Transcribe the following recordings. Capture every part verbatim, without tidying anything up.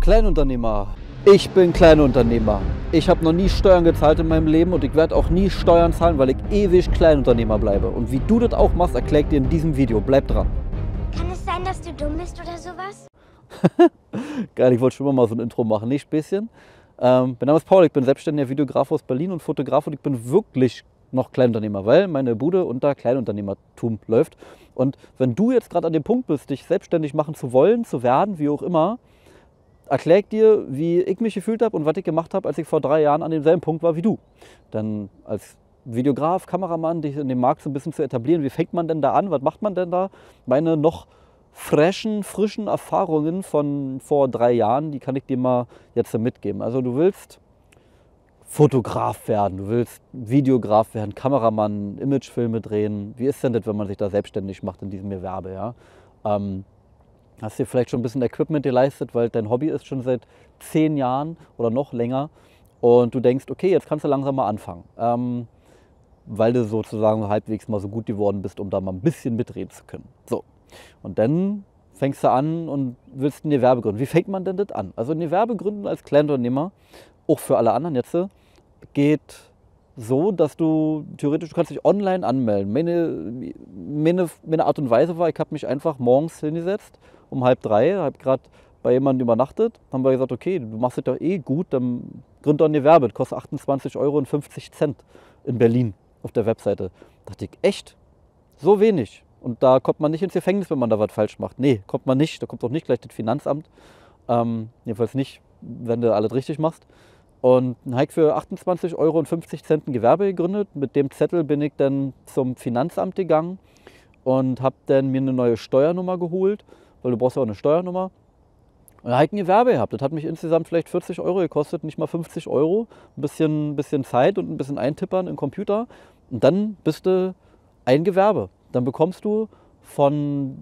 Kleinunternehmer. Ich bin Kleinunternehmer. Ich habe noch nie Steuern gezahlt in meinem Leben und ich werde auch nie Steuern zahlen, weil ich ewig Kleinunternehmer bleibe. Und wie du das auch machst, erkläre ich dir in diesem Video. Bleib dran. Kann es sein, dass du dumm bist oder sowas? Geil, ich wollte schon immer mal so ein Intro machen, nicht Späßchen. Ähm, mein Name ist Paul, ich bin selbstständiger Videograf aus Berlin und Fotograf und ich bin wirklich noch Kleinunternehmer, weil meine Bude unter Kleinunternehmertum läuft. Und wenn du jetzt gerade an dem Punkt bist, dich selbstständig machen zu wollen, zu werden, wie auch immer, erkläre ich dir, wie ich mich gefühlt habe und was ich gemacht habe, als ich vor drei Jahren an demselben Punkt war wie du. Denn als Videograf, Kameramann, dich in dem Markt so ein bisschen zu etablieren, wie fängt man denn da an, was macht man denn da? Meine noch freshen, frischen Erfahrungen von vor drei Jahren, die kann ich dir mal jetzt mitgeben. Also du willst Fotograf werden, du willst Videograf werden, Kameramann, Imagefilme drehen. Wie ist denn das, wenn man sich da selbstständig macht in diesem Gewerbe? Ja? Ähm, hast dir vielleicht schon ein bisschen Equipment geleistet, weil dein Hobby ist schon seit zehn Jahren oder noch länger und du denkst, okay, jetzt kannst du langsam mal anfangen, ähm, weil du sozusagen halbwegs mal so gut geworden bist, um da mal ein bisschen mitreden zu können. So. Und dann fängst du an und willst ein Gewerbe gründen. Wie fängt man denn das an? Also ein Gewerbe gründen als Kleinunternehmer, auch für alle anderen jetzt, geht so, dass du theoretisch, du kannst dich online anmelden. Meine, meine, meine Art und Weise war, ich habe mich einfach morgens hingesetzt, um halb drei, habe gerade bei jemandem übernachtet, haben wir gesagt, okay, du machst das doch eh gut, dann gründ doch ein Gewerbe. Das kostet achtundzwanzig Euro und fünfzig Cent in Berlin auf der Webseite. Da dachte ich, echt? So wenig? Und da kommt man nicht ins Gefängnis, wenn man da was falsch macht. Nee, kommt man nicht. Da kommt auch nicht gleich das Finanzamt. Ähm, jedenfalls nicht, wenn du alles richtig machst. Und dann habe ich für achtundzwanzig Euro und fünfzig Cent ein Gewerbe gegründet. Mit dem Zettel bin ich dann zum Finanzamt gegangen und habe dann mir eine neue Steuernummer geholt, weil du brauchst ja auch eine Steuernummer. Und dann habe ich ein Gewerbe gehabt. Das hat mich insgesamt vielleicht vierzig Euro gekostet, nicht mal fünfzig Euro. Ein bisschen, bisschen Zeit und ein bisschen Eintippern im Computer. Und dann bist du ein Gewerbe. Dann bekommst du von,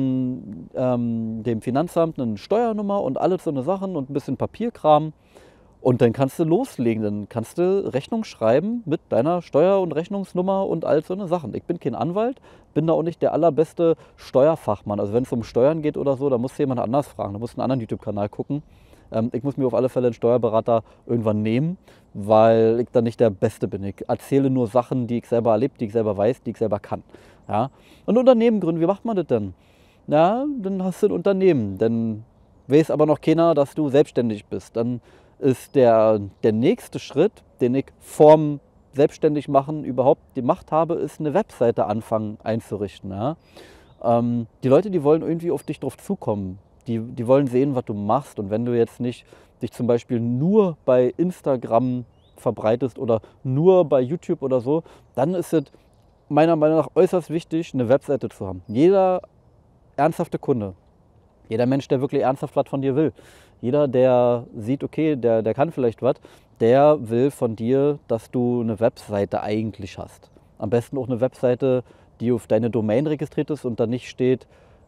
von ähm, dem Finanzamt eine Steuernummer und alles so eine Sachen und ein bisschen Papierkram. Und dann kannst du loslegen, dann kannst du Rechnung schreiben mit deiner Steuer- und Rechnungsnummer und all so eine Sachen. Ich bin kein Anwalt, bin da auch nicht der allerbeste Steuerfachmann. Also wenn es um Steuern geht oder so, da musst du jemand anders fragen, da musst du einen anderen YouTube-Kanal gucken. Ähm, ich muss mir auf alle Fälle einen Steuerberater irgendwann nehmen, weil ich da nicht der Beste bin. Ich erzähle nur Sachen, die ich selber erlebt, die ich selber weiß, die ich selber kann. Ja? Und Unternehmen gründen, wie macht man das denn? Ja, dann hast du ein Unternehmen, dann weiß aber noch keiner, dass du selbstständig bist. Dann ist der, der nächste Schritt, den ich vorm Selbstständigmachen überhaupt gemacht habe, ist eine Webseite anfangen einzurichten. Ja? Ähm, die Leute, die wollen irgendwie auf dich drauf zukommen. Die, die wollen sehen, was du machst. Und wenn du jetzt nicht dich zum Beispiel nur bei Instagram verbreitest oder nur bei YouTube oder so, dann ist es meiner Meinung nach äußerst wichtig, eine Webseite zu haben. Jeder ernsthafte Kunde, jeder Mensch, der wirklich ernsthaft was von dir will, jeder, der sieht, okay, der, der kann vielleicht was, der will von dir, dass du eine Webseite eigentlich hast. Am besten auch eine Webseite, die auf deine Domain registriert ist und da nicht steht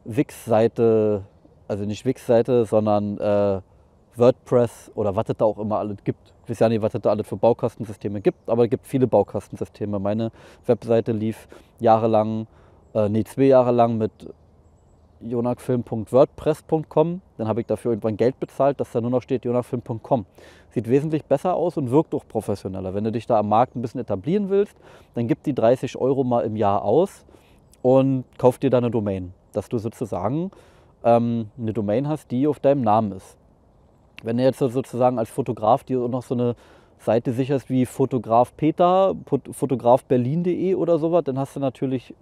Wix-Seite, also nicht Wix-Seite, sondern äh, WordPress oder was es da auch immer alles gibt. Ich weiß ja nicht, was es da alles für Baukastensysteme gibt, aber es gibt viele Baukastensysteme. Meine Webseite lief jahrelang, äh, nee, zwei Jahre lang mit jonakfilm punkt wordpress punkt com. Dann habe ich dafür irgendwann Geld bezahlt, dass da nur noch steht jonakfilm punkt com. Sieht wesentlich besser aus und wirkt auch professioneller. Wenn du dich da am Markt ein bisschen etablieren willst, dann gib die dreißig Euro mal im Jahr aus und kauf dir da eine Domain. Dass du sozusagen ähm, eine Domain hast, die auf deinem Namen ist. Wenn du jetzt sozusagen als Fotograf dir auch noch so eine Seite sicherst wie Fotograf Peter, fotograf berlin punkt de oder sowas, dann hast du natürlich,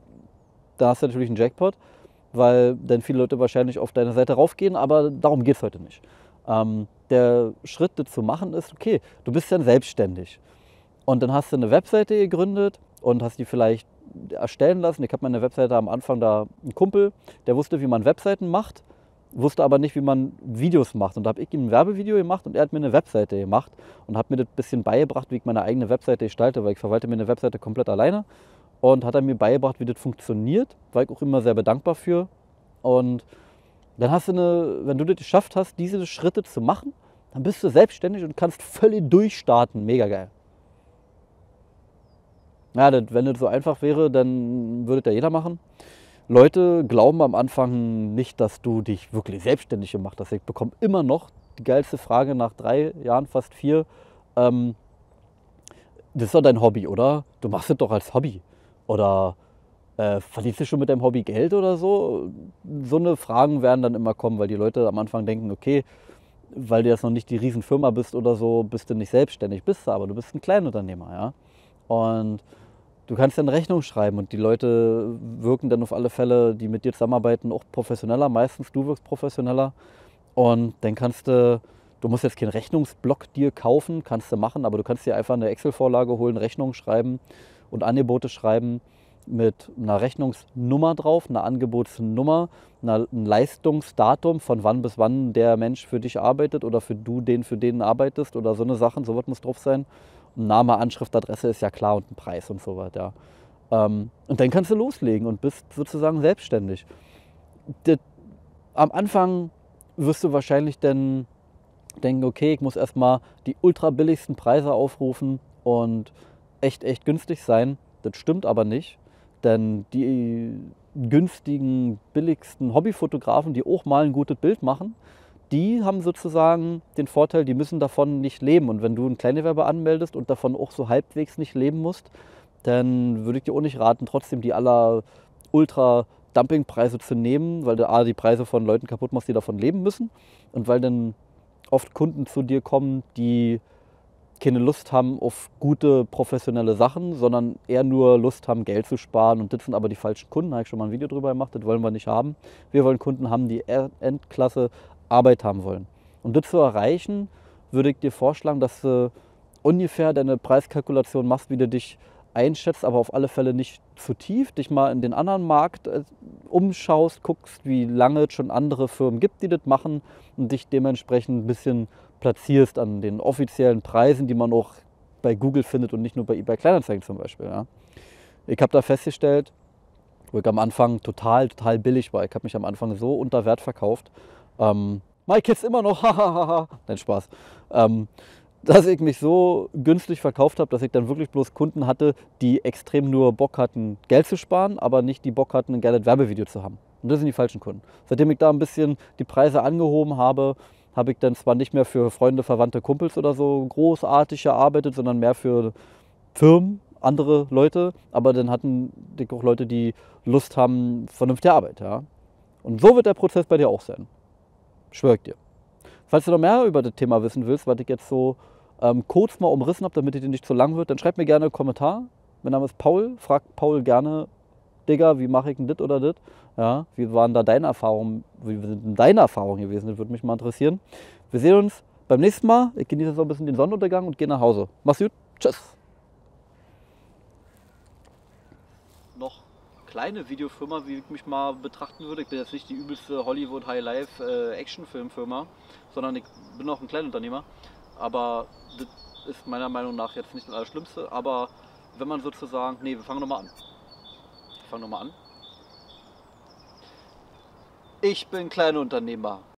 da hast du natürlich einen Jackpot, weil dann viele Leute wahrscheinlich auf deine Seite raufgehen, aber darum geht es heute nicht. Ähm, der Schritt, das zu machen, ist, okay, du bist dann selbstständig und dann hast du eine Webseite gegründet und hast die vielleicht erstellen lassen. Ich habe meine Webseite am Anfang da einen Kumpel, der wusste, wie man Webseiten macht, wusste aber nicht, wie man Videos macht. Und da habe ich ihm ein Werbevideo gemacht und er hat mir eine Webseite gemacht und hat mir das ein bisschen beigebracht, wie ich meine eigene Webseite gestalte, weil ich verwalte mir eine Webseite komplett alleine. Und hat er mir beigebracht, wie das funktioniert, war ich auch immer sehr bedankbar für. Und dann hast du eine, wenn du das geschafft hast, diese Schritte zu machen, dann bist du selbstständig und kannst völlig durchstarten. Mega geil. Ja, das, wenn das so einfach wäre, dann würde das ja jeder machen. Leute glauben am Anfang nicht, dass du dich wirklich selbstständig gemacht hast. Ich bekomme immer noch die geilste Frage nach drei Jahren, fast vier. Ähm, das ist doch dein Hobby, oder? Du machst es doch als Hobby. Oder äh, verdienst du schon mit deinem Hobby Geld oder so? So eine Fragen werden dann immer kommen, weil die Leute am Anfang denken, okay, weil du jetzt noch nicht die Riesenfirma bist oder so, bist du nicht selbstständig. Bist du aber, du bist ein Kleinunternehmer, ja. Und du kannst dann Rechnung schreiben und die Leute wirken dann auf alle Fälle, die mit dir zusammenarbeiten, auch professioneller. Meistens du wirkst professioneller. Und dann kannst du, du musst jetzt keinen Rechnungsblock dir kaufen, kannst du machen, aber du kannst dir einfach eine Excel-Vorlage holen, Rechnungen schreiben und Angebote schreiben mit einer Rechnungsnummer drauf, einer Angebotsnummer, einer, ein Leistungsdatum, von wann bis wann der Mensch für dich arbeitet oder für du den für den arbeitest oder so eine Sachen, sowas muss drauf sein. Name, Anschrift, Adresse ist ja klar und ein Preis und so weiter. Ja. Ähm, und dann kannst du loslegen und bist sozusagen selbstständig. Das, am Anfang wirst du wahrscheinlich dann denken, okay, ich muss erstmal die ultra billigsten Preise aufrufen und echt, echt günstig sein. Das stimmt aber nicht, denn die günstigen, billigsten Hobbyfotografen, die auch mal ein gutes Bild machen, die haben sozusagen den Vorteil, die müssen davon nicht leben. Und wenn du ein Kleingewerbe anmeldest und davon auch so halbwegs nicht leben musst, dann würde ich dir auch nicht raten, trotzdem die aller ultra Dumpingpreise zu nehmen, weil du A, die Preise von Leuten kaputt machst, die davon leben müssen und weil dann oft Kunden zu dir kommen, die keine Lust haben auf gute professionelle Sachen, sondern eher nur Lust haben, Geld zu sparen. Und das sind aber die falschen Kunden. Da habe ich schon mal ein Video drüber gemacht, das wollen wir nicht haben. Wir wollen Kunden haben, die Endklasse Arbeit haben wollen. Um das zu erreichen, würde ich dir vorschlagen, dass du ungefähr deine Preiskalkulation machst, wie du dich einschätzt, aber auf alle Fälle nicht zu tief, dich mal in den anderen Markt äh, umschaust, guckst, wie lange es schon andere Firmen gibt, die das machen und dich dementsprechend ein bisschen platzierst an den offiziellen Preisen, die man auch bei Google findet und nicht nur bei eBay Kleinanzeigen zum Beispiel. Ja. Ich habe da festgestellt, wo ich am Anfang total, total billig war. Ich habe mich am Anfang so unter Wert verkauft. Ähm, Mike jetzt immer noch, hahaha, nein, Spaß. Ähm, dass ich mich so günstig verkauft habe, dass ich dann wirklich bloß Kunden hatte, die extrem nur Bock hatten, Geld zu sparen, aber nicht die Bock hatten, ein geiles Werbevideo zu haben. Und das sind die falschen Kunden. Seitdem ich da ein bisschen die Preise angehoben habe, habe ich dann zwar nicht mehr für Freunde, Verwandte, Kumpels oder so großartig gearbeitet, sondern mehr für Firmen, andere Leute. Aber dann hatten die auch Leute, die Lust haben, vernünftige Arbeit. Ja? Und so wird der Prozess bei dir auch sein. Schwör ich dir. Falls du noch mehr über das Thema wissen willst, was ich jetzt so ähm, kurz mal umrissen habe, damit es dir nicht zu lang wird, dann schreib mir gerne einen Kommentar. Mein Name ist Paul. Frag Paul gerne, Digga, wie mache ich denn das oder das? Ja, wie waren da deine Erfahrungen, wie sind denn deine Erfahrungen gewesen? Das würde mich mal interessieren. Wir sehen uns beim nächsten Mal. Ich genieße jetzt noch ein bisschen den Sonnenuntergang und gehe nach Hause. Mach's gut. Tschüss. Noch kleine Videofirma, wie ich mich mal betrachten würde. Ich bin jetzt nicht die übelste Hollywood High-Life äh, Actionfilmfirma, sondern ich bin auch ein Kleinunternehmer. Aber das ist meiner Meinung nach jetzt nicht das Allerschlimmste. Aber wenn man sozusagen, nee, wir fangen nochmal an. Ich fange nochmal an. Ich bin Kleinunternehmer.